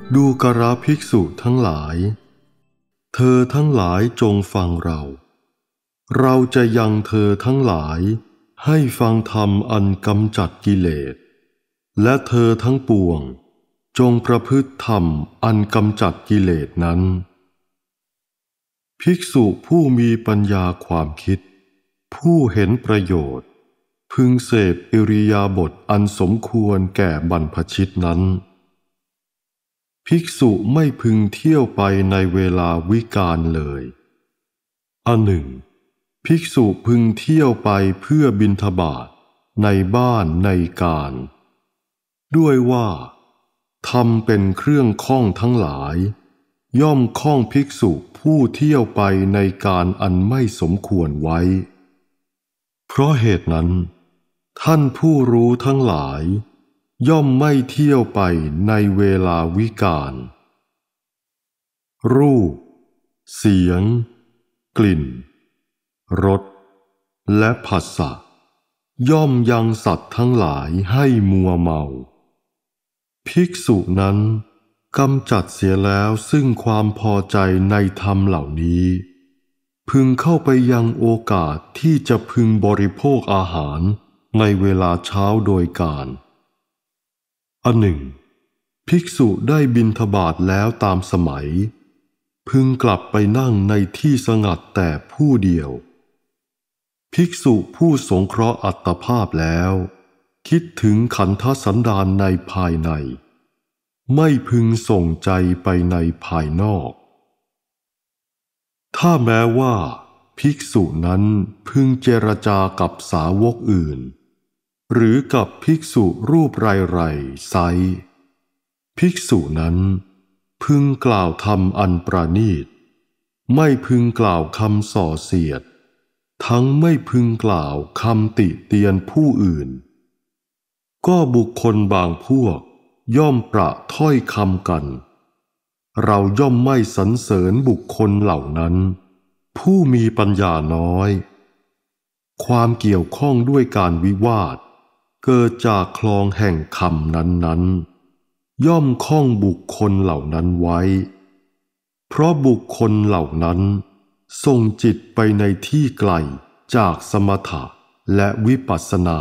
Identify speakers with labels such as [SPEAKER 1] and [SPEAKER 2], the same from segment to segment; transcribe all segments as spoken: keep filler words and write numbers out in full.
[SPEAKER 1] ดูกราภิกษุทั้งหลายเธอทั้งหลายจงฟังเราเราจะยังเธอทั้งหลายให้ฟังธรรมอันกำจัดกิเลสและเธอทั้งปวงจงประพฤติธรรมอันกำจัดกิเลสนั้นภิกษุผู้มีปัญญาความคิดผู้เห็นประโยชน์พึงเสพอิริยาบถอันสมควรแก่บรรพชิตนั้นภิกษุไม่พึงเที่ยวไปในเวลาวิกาลเลยอันหนึ่งภิกษุพึงเที่ยวไปเพื่อบิณฑบาตในบ้านในการด้วยว่าธรรมเป็นเครื่องข้องทั้งหลายย่อมข้องภิกษุผู้เที่ยวไปในการอันไม่สมควรไว้เพราะเหตุนั้นท่านผู้รู้ทั้งหลายย่อมไม่เที่ยวไปในเวลาวิกาลรูปเสียงกลิ่นรสและผัสสะย่อมยังสัตว์ทั้งหลายให้มัวเมาภิกษุนั้นกำจัดเสียแล้วซึ่งความพอใจในธรรมเหล่านี้พึงเข้าไปยังโอกาสที่จะพึงบริโภคอาหารในเวลาเช้าโดยการอันหนึ่งภิกษุได้บิณฑบาตแล้วตามสมัยพึงกลับไปนั่งในที่สงัดแต่ผู้เดียวภิกษุผู้สงเคราะห์อัตภาพแล้วคิดถึงขันธสันดานในภายในไม่พึงส่งใจไปในภายนอกถ้าแม้ว่าภิกษุนั้นพึงเจรจากับสาวกอื่นหรือกับภิกษุรูปไรๆไซภิกษุนั้นพึงกล่าวธรรมอันประณีตไม่พึงกล่าวคำส่อเสียดทั้งไม่พึงกล่าวคำติเตียนผู้อื่นก็บุคคลบางพวกย่อมประถ้อยคำกันเราย่อมไม่สรรเสริญบุคคลเหล่านั้นผู้มีปัญญาน้อยความเกี่ยวข้องด้วยการวิวาทเกิดจากคลองแห่งคำนั้นๆย่อมข้องบุคคลเหล่านั้นไว้เพราะบุคคลเหล่านั้นส่งจิตไปในที่ไกลจากสมถะและวิปัสสนา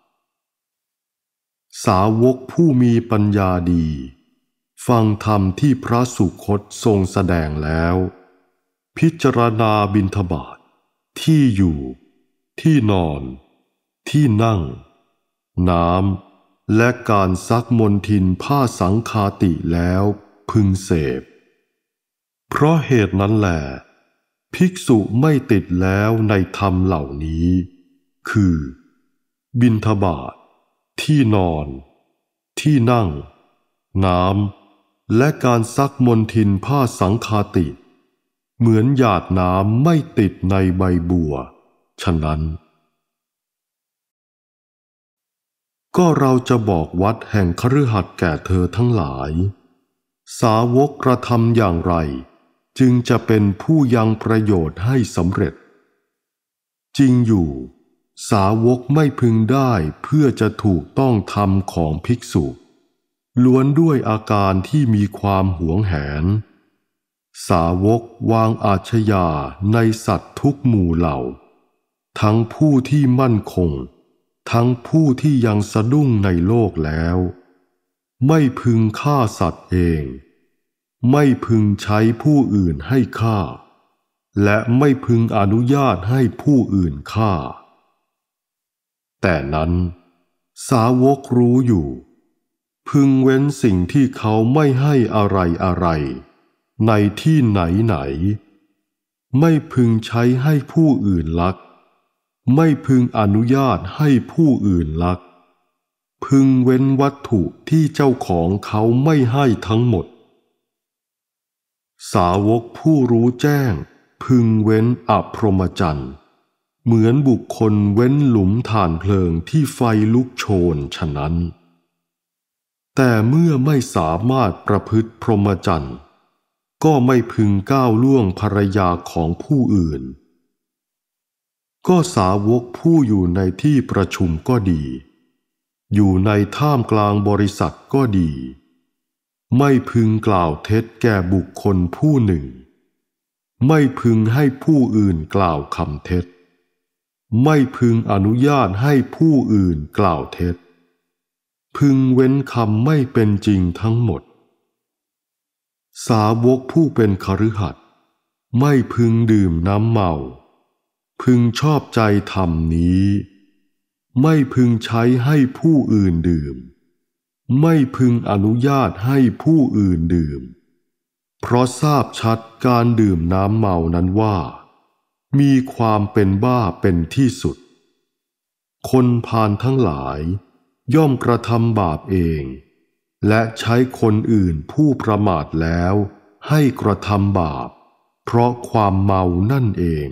[SPEAKER 1] สาวกผู้มีปัญญาดีฟังธรรมที่พระสุคตทรงแสดงแล้วพิจารณาบิณฑบาตที่อยู่ที่นอนที่นั่งน้ำและการซักมลทินผ้าสังฆาติแล้วพึงเสพเพราะเหตุนั้นแหละภิกษุไม่ติดแล้วในธรรมเหล่านี้คือบิณฑบาตที่นอนที่นั่งน้ำและการซักมลทินผ้าสังฆาติเหมือนหยาดน้ำไม่ติดในใบบัวฉะนั้นก็เราจะบอกวัดแห่งคฤหัสถ์แก่เธอทั้งหลายสาวกกระทำอย่างไรจึงจะเป็นผู้ยังประโยชน์ให้สำเร็จจริงอยู่สาวกไม่พึงได้เพื่อจะถูกต้องธรรมของภิกษุล้วนด้วยอาการที่มีความหวงแหนสาวกวางอาชญาในสัตว์ทุกหมู่เหล่าทั้งผู้ที่มั่นคงทั้งผู้ที่ยังสะดุ้งในโลกแล้วไม่พึงฆ่าสัตว์เองไม่พึงใช้ผู้อื่นให้ฆ่าและไม่พึงอนุญาตให้ผู้อื่นฆ่าแต่นั้นสาวกรู้อยู่พึงเว้นสิ่งที่เขาไม่ให้อะไรอะไรในที่ไหนไหนไม่พึงใช้ให้ผู้อื่นลักไม่พึงอนุญาตให้ผู้อื่นลักพึงเว้นวัตถุที่เจ้าของเขาไม่ให้ทั้งหมดสาวกผู้รู้แจ้งพึงเว้นอพรหมจรรย์เหมือนบุคคลเว้นหลุมถ่านเพลิงที่ไฟลุกโชนฉะนั้นแต่เมื่อไม่สามารถประพฤติพรหมจรรย์ก็ไม่พึงก้าวล่วงภรรยาของผู้อื่นก็สาวกผู้อยู่ในที่ประชุมก็ดีอยู่ในท่ามกลางบริษัทก็ดีไม่พึงกล่าวเท็จแก่บุคคลผู้หนึ่งไม่พึงให้ผู้อื่นกล่าวคำเท็จไม่พึงอนุญาตให้ผู้อื่นกล่าวเท็จพึงเว้นคำไม่เป็นจริงทั้งหมดสาวกผู้เป็นคฤหัสถ์ไม่พึงดื่มน้ำเมาพึงชอบใจธรรมนี้ไม่พึงใช้ให้ผู้อื่นดื่มไม่พึงอนุญาตให้ผู้อื่นดื่มเพราะทราบชัดการดื่มน้ำเมานั้นว่ามีความเป็นบ้าเป็นที่สุดคนพาลทั้งหลายย่อมกระทำบาปเองและใช้คนอื่นผู้ประมาทแล้วให้กระทำบาปเพราะความเมานั่นเอง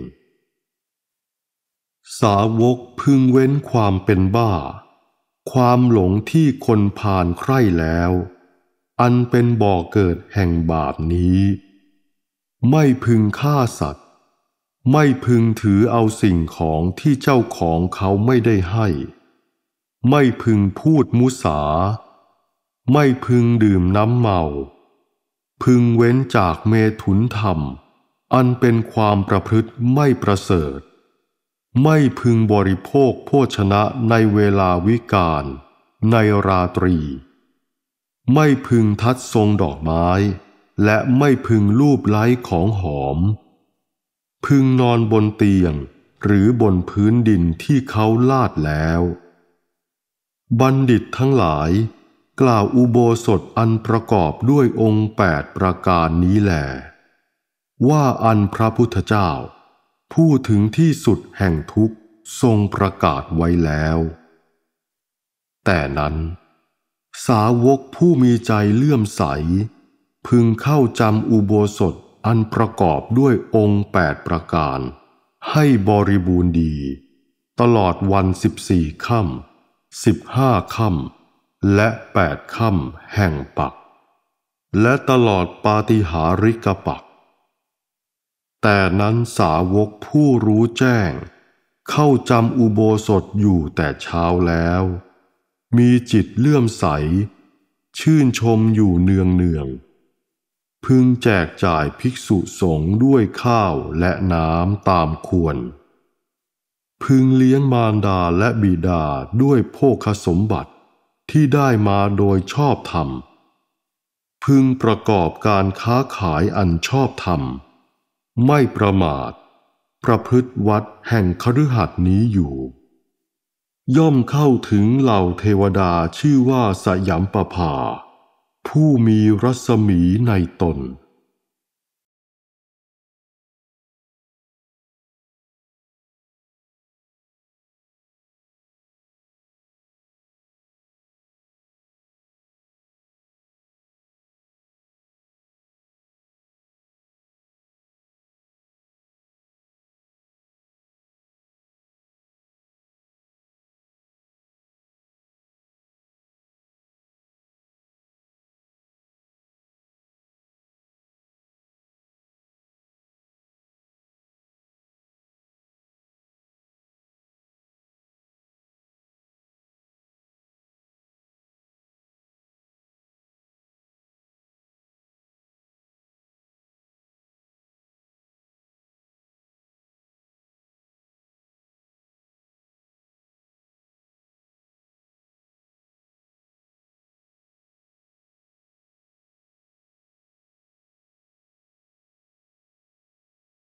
[SPEAKER 1] สาวกพึงเว้นความเป็นบ้าความหลงที่คนพาลใคร่แล้วอันเป็นบ่อเกิดแห่งบาปนี้ไม่พึงฆ่าสัตว์ไม่พึงถือเอาสิ่งของที่เจ้าของเขาไม่ได้ให้ไม่พึงพูดมุสาไม่พึงดื่มน้ำเมาพึงเว้นจากเมถุนธรรมอันเป็นความประพฤติไม่ประเสริฐไม่พึงบริโภคโภชนะในเวลาวิกาลในราตรีไม่พึงทัดทรงดอกไม้และไม่พึงลูบไล้ของหอมพึงนอนบนเตียงหรือบนพื้นดินที่เขาลาดแล้วบัณฑิตทั้งหลายกล่าวอุโบสถอันประกอบด้วยองค์แปดประการนี้แลว่าอันพระพุทธเจ้าผู้ถึงที่สุดแห่งทุกข์ทรงประกาศไว้แล้วแต่นั้นสาวกผู้มีใจเลื่อมใสพึงเข้าจำอุโบสถอันประกอบด้วยองค์แปดประการให้บริบูรณ์ดีตลอดวันสิบสี่ค่ำสิบห้าค่ำและแปดค่ำแห่งปักและตลอดปาฏิหาริกปักแต่นั้นสาวกผู้รู้แจ้งเข้าจำอุโบสถอยู่แต่เช้าแล้วมีจิตเลื่อมใสชื่นชมอยู่เนืองเนืองพึงแจกจ่ายภิกษุสงฆ์ด้วยข้าวและน้ำตามควรพึงเลี้ยงมารดาและบิดาด้วยโภคสมบัติที่ได้มาโดยชอบธรรมพึงประกอบการค้าขายอันชอบธรรมไม่ประมาทประพฤติวัดแห่งคฤหัสถ์นี้อยู่ย่อมเข้าถึงเหล่าเทวดาชื่อว่าสยัมปภาผู้มีรัศมีในตน